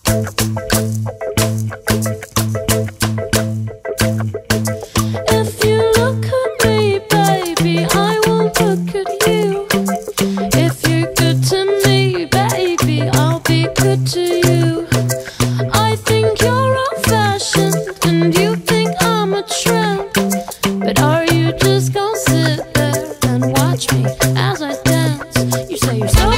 If you look at me, baby, I will look at you. If you're good to me, baby, I'll be good to you. I think you're old-fashioned and you think I'm a tramp, but are you just gonna sit there and watch me as I dance? You say you're so